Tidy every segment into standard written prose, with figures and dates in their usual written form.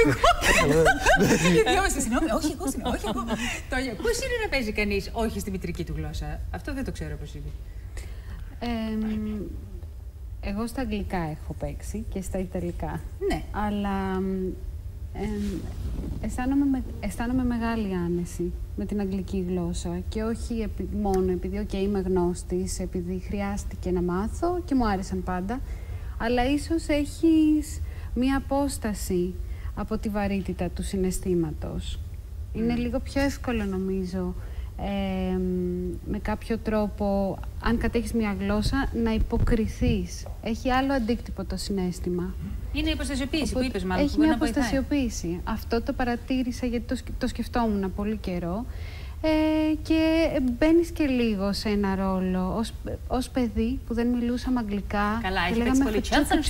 Συγγνώμη, όχι εγώ. Τόνια, πώς είναι να παίζει κανείς όχι στη μητρική του γλώσσα? Αυτό δεν το ξέρω πώς είναι. Εγώ στα αγγλικά έχω παίξει και στα ιταλικά. Ναι. Αλλά αισθάνομαι μεγάλη άνεση με την αγγλική γλώσσα και όχι μόνο επειδή είμαι γνώστης, επειδή χρειάστηκε να μάθω και μου άρεσαν πάντα, αλλά ίσως έχεις μία απόσταση από τη βαρύτητα του συναισθήματος. Είναι λίγο πιο εύκολο, νομίζω, με κάποιο τρόπο, αν κατέχεις μια γλώσσα, να υποκριθείς. Έχει άλλο αντίκτυπο το συναίσθημα. Είναι η υποστασιοποίηση που είπες, μάλλον. Έχει μια υποστασιοποίηση. Αυτό το παρατήρησα γιατί το σκεφτόμουν πολύ καιρό. Και μπαίνεις και λίγο σε ένα ρόλο ως παιδί που δεν μιλούσαμε αγγλικά. Καλά, έχει παίξει πολύ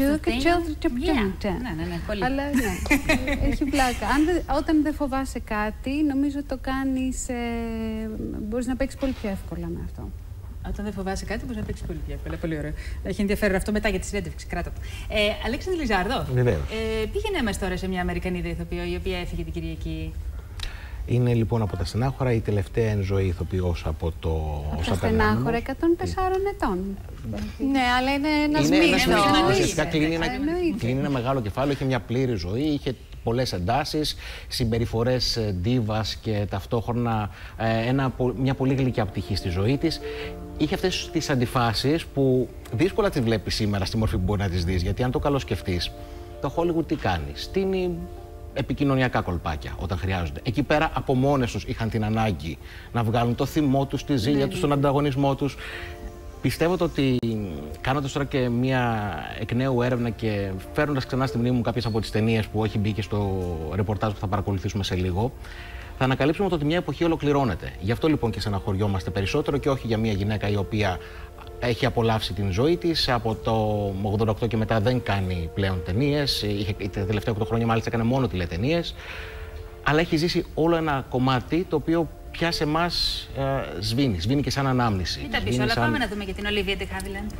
πολύ. Αλλά ναι, έχει πλάκα. Όταν δεν φοβάσαι κάτι, νομίζω το κάνεις, μπορείς να παίξεις πολύ πιο εύκολα με αυτό. Όταν δεν φοβάσαι κάτι, μπορείς να παίξεις πολύ πιο εύκολα. Πολύ ωραίο. Έχει ενδιαφέρον αυτό μετά για τη συνέντευξη. Κράτα το. Αλέξανδρε Λιζάρδο, πήγαινε μας τώρα σε μια Αμερικανίδα ηθοποιό η οποία έφυγε την Κυριακή. Είναι λοιπόν από τα στενάχωρα η τελευταία εν ζωή ηθοποιός από το Όσα στενάχωρα 104 ετών. Ναι, αλλά είναι ένας μύθος. Ουσιαστικά κλείνει ένα μεγάλο κεφάλαιο, είχε μια πλήρη ζωή, είχε πολλές εντάσεις, συμπεριφορές ντίβας και ταυτόχρονα μια πολύ γλυκιά πτυχή στη ζωή της. Είχε αυτές τις αντιφάσεις που δύσκολα τις βλέπεις σήμερα στη μορφή που μπορεί να τις δεις, γιατί αν το καλοσκεφτείς, το Hollywood τι κάνει? Στείνει επικοινωνιακά κολπάκια όταν χρειάζονται. Εκεί πέρα από μόνες τους είχαν την ανάγκη να βγάλουν το θυμό τους, τη ζήλια τους, τον ανταγωνισμό τους. Πιστεύω ότι κάνοντας τώρα και μια εκ νέου έρευνα και φέρνοντας ξανά στη μνήμη μου κάποιες από τις ταινίες που έχει μπει και στο ρεπορτάζ που θα παρακολουθήσουμε σε λίγο, θα ανακαλύψουμε ότι μια εποχή ολοκληρώνεται. Γι' αυτό λοιπόν και στεναχωριόμαστε περισσότερο και όχι για μια γυναίκα η οποία έχει απολαύσει την ζωή της. Από το 88 και μετά δεν κάνει πλέον ταινίες. Τα τελευταία 8 χρόνια μάλιστα έκανε μόνο τηλεταινίες. Αλλά έχει ζήσει όλο ένα κομμάτι το οποίο πια σε εμάς σβήνει και σαν ανάμνηση. Μην τα πεις όλα, πάμε να δούμε για την Olivia de Havilland.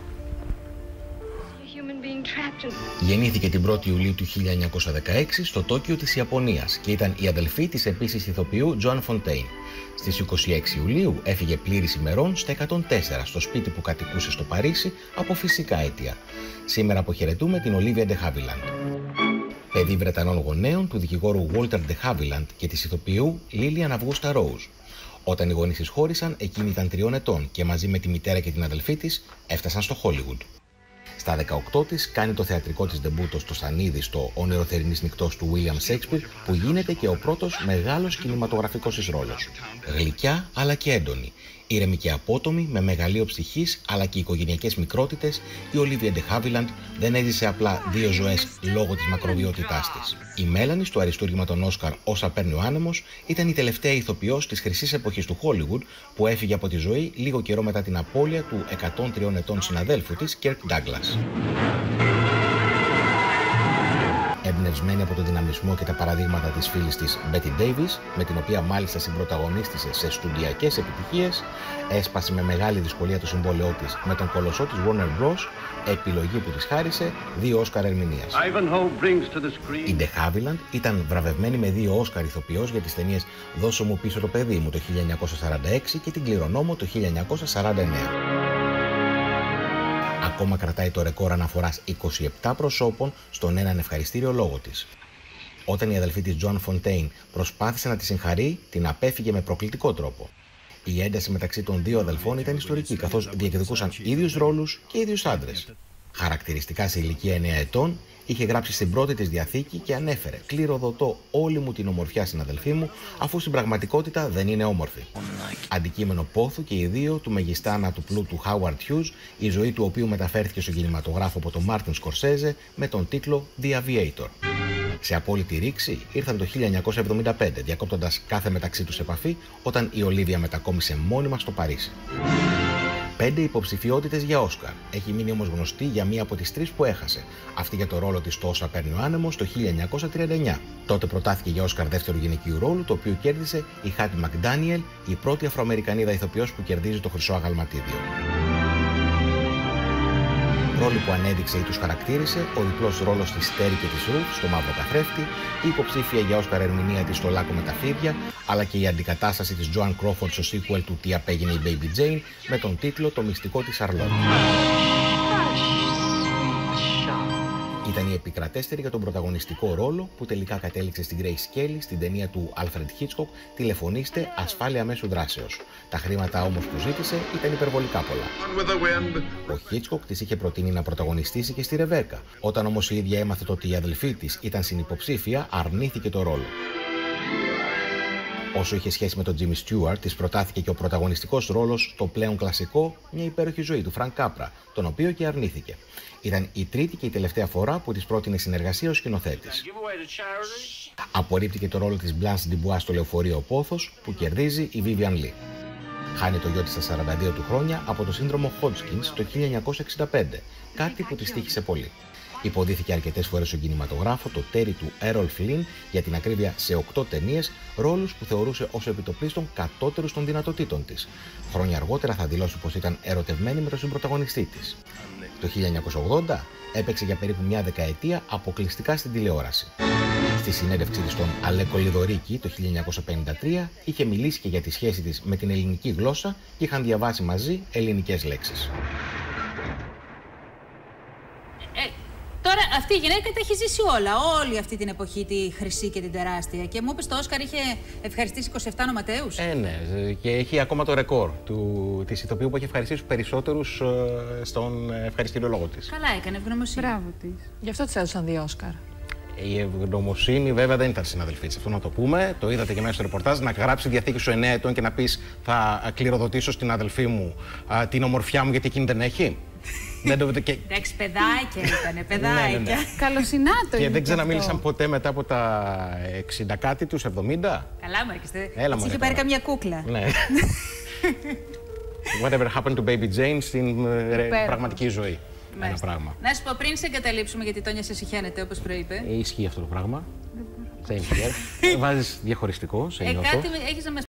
Γεννήθηκε την 1η Ιουλίου του 1916 στο Τόκιο της Ιαπωνίας και ήταν η αδελφή της επίσης ηθοποιού Joan Fontaine. Στις 26 Ιουλίου έφυγε πλήρης ημερών στα 104 στο σπίτι που κατοικούσε στο Παρίσι από φυσικά αίτια. Σήμερα αποχαιρετούμε την Olivia de Havilland. Παιδί Βρετανών γονέων του δικηγόρου Walter de Havilland και της ηθοποιού Lillian Augusta Rose. Όταν οι γονείς της χώρισαν, εκείνη ήταν 3 ετών και μαζί με τη μητέρα και την αδελφή της έφτασαν στο Hollywood. Στα 18 της κάνει το θεατρικό της ντεμπούτο στο Σανίδι στο Όνειρο Θερινής Νυχτός του William Shakespeare, που γίνεται και ο πρώτος μεγάλος κινηματογραφικός της ρόλος. Γλυκιά αλλά και έντονη. Ήρεμη και απότομη, με μεγαλείο ψυχής αλλά και οικογενειακές μικρότητες, η Olivia de Havilland δεν έζησε απλά 2 ζωές λόγω της μακροβιότητάς της. Η Μέλανη στο αριστούργημα των Όσκαρ «Όσα παίρνει ο άνεμος» ήταν η τελευταία ηθοποιός της χρυσής εποχής του Hollywood που έφυγε από τη ζωή λίγο καιρό μετά την απώλεια του 103 ετών συναδέλφου της, Kirk Douglas. Εμπνευσμένη από τον δυναμισμό και τα παραδείγματα της φίλης της Betty Davis, με την οποία μάλιστα συμπρωταγωνίστησε σε στουντιακές επιτυχίες, έσπασε με μεγάλη δυσκολία το συμβόλαιό της με τον κολοσσό της Warner Bros., επιλογή που της χάρισε 2 Όσκαρ ερμηνείας. Η De Havilland ήταν βραβευμένη με 2 Όσκαρ ηθοποιός για τις ταινίες «Δώσω μου πίσω το παιδί μου» το 1946 και «Την κληρονόμο» το 1949. Ακόμα κρατάει το ρεκόρ αναφοράς 27 προσώπων στον έναν ευχαριστήριο λόγο της. Όταν η αδελφή της Joan Fontaine προσπάθησε να τη συγχαρεί, την απέφυγε με προκλητικό τρόπο. Η ένταση μεταξύ των 2 αδελφών ήταν ιστορική, καθώς διεκδικούσαν ίδιους ρόλους και ίδιους άντρες. Χαρακτηριστικά σε ηλικία 9 ετών, είχε γράψει στην πρώτη της διαθήκη και ανέφερε «Κληροδοτώ όλη μου την ομορφιά στην αδελφή μου, αφού στην πραγματικότητα δεν είναι όμορφη». Αντικείμενο πόθου και οι 2 του μεγιστάνα του πλούτου Howard Hughes, η ζωή του οποίου μεταφέρθηκε στον κινηματογράφο από τον Μάρτιν Σκορσέζε με τον τίτλο The Aviator. Σε απόλυτη ρήξη ήρθαν το 1975, διακόπτοντας κάθε μεταξύ τους επαφή όταν η Ολίβια μετακόμισε μόνιμα στο Παρίσι. 5 υποψηφιότητες για Όσκαρ. Έχει μείνει όμως γνωστή για μία από τις 3 που έχασε. Αυτή για το ρόλο της στο «Όσα παίρνει ο άνεμος» το 1939. Τότε προτάθηκε για Όσκαρ δεύτερου γυναικείου ρόλου, το οποίο κέρδισε η Hattie McDaniel, η πρώτη Αφροαμερικανίδα ηθοποιός που κερδίζει το χρυσό αγαλματίδιο. Ρόλοι που ανέδειξε ή τους χαρακτήρισε, ο διπλός ρόλος της Τέρι και της Ρουθ στο Μαύρο Καθρέφτη, η υποψήφια για Όσκαρ ερμηνεία της στο Λάκκο με τα Φίδια, αλλά και η αντικατάσταση της Joan Crawford στο sequel του Τι απέγινε η Baby Jane με τον τίτλο Το μυστικό της Αρλότ. Ήταν η επικρατέστερη για τον πρωταγωνιστικό ρόλο που τελικά κατέληξε στην Grace Kelly στην ταινία του Alfred Hitchcock «Τηλεφωνήστε, ασφάλεια μέσου δράσεως». Τα χρήματα όμως που ζήτησε ήταν υπερβολικά πολλά. Ο Hitchcock της είχε προτείνει να πρωταγωνιστήσει και στη Ρεβέκα. Όταν όμως η ίδια έμαθε ότι η αδελφή της ήταν συνυποψήφια, αρνήθηκε το ρόλο. Όσο είχε σχέση με τον Jimmy Stewart, της προτάθηκε και ο πρωταγωνιστικός ρόλος το πλέον κλασικό «Μια υπέροχη ζωή» του Frank Capra, τον οποίο και αρνήθηκε. Ήταν η τρίτη και η τελευταία φορά που της πρότεινε συνεργασία ως σκηνοθέτης. Απορρίπτηκε το ρόλο της Blanche Dubois στο Λεωφορείο Πόθος, που κερδίζει η Vivian Lee. Χάνει το γιο της στα 42 του χρόνια από το σύνδρομο Hodgkins το 1965, κάτι που της τύχησε πολύ. Υποδίθηκε αρκετές φορές στον κινηματογράφο το τέρι του Errol Flynn, για την ακρίβεια σε 8 ταινίες, ρόλους που θεωρούσε ως επιτοπλίστων κατώτερους των δυνατοτήτων της. Χρόνια αργότερα θα δηλώσει πως ήταν ερωτευμένη με τον συμπρωταγωνιστή της. Το 1980 έπαιξε για περίπου μια δεκαετία αποκλειστικά στην τηλεόραση. Στη συνέντευξή της στον Αλέκο Λιδωρίκη το 1953 είχε μιλήσει και για τη σχέση της με την ελληνική γλώσσα και είχαν διαβάσει μαζί ελληνικές λέξεις. Τώρα αυτή η γυναίκα τα έχει ζήσει όλα, όλη αυτή την εποχή, τη χρυσή και την τεράστια. Και μου είπε το Όσκαρ είχε ευχαριστήσει 27 νοματέους. Ναι, και έχει ακόμα το ρεκόρ της ηθοποιού που έχει ευχαριστήσει περισσότερους στον ευχαριστηριολόγο της. Καλά έκανε, ευγνωμοσύνη. Μπράβο της. Γι' αυτό της έδωσαν 2 Όσκαρ. Η ευγνωμοσύνη βέβαια δεν ήταν συναδελφή της, αυτό να το πούμε. Το είδατε και μέσα στο ρεπορτάζ. Να γράψει διαθήκη σου 9 ετών και να πεις θα κληροδοτήσω στην αδελφή μου την ομορφιά μου γιατί εκείνη δεν έχει. Εντάξει, παιδάκια ήτανε, παιδάκια. Καλοσυνάτο είναι. Και δεν ξαναμίλησαν ποτέ μετά από τα 60 κάτι τους, 70. Καλά μου έρχεστε. Έτσι είχε πάρει καμιά κούκλα. Ναι. Whatever happened to Baby Jane στην πραγματική ζωή. Ένα πράγμα. Να σου πω πριν σε εγκαταλείψουμε, γιατί η Τόνια σε συχαίνεται όπως προείπε. Ισχύει αυτό το πράγμα. Same here. Βάζεις διαχωριστικό, σε νιώθω. Κάτι έχεις να μας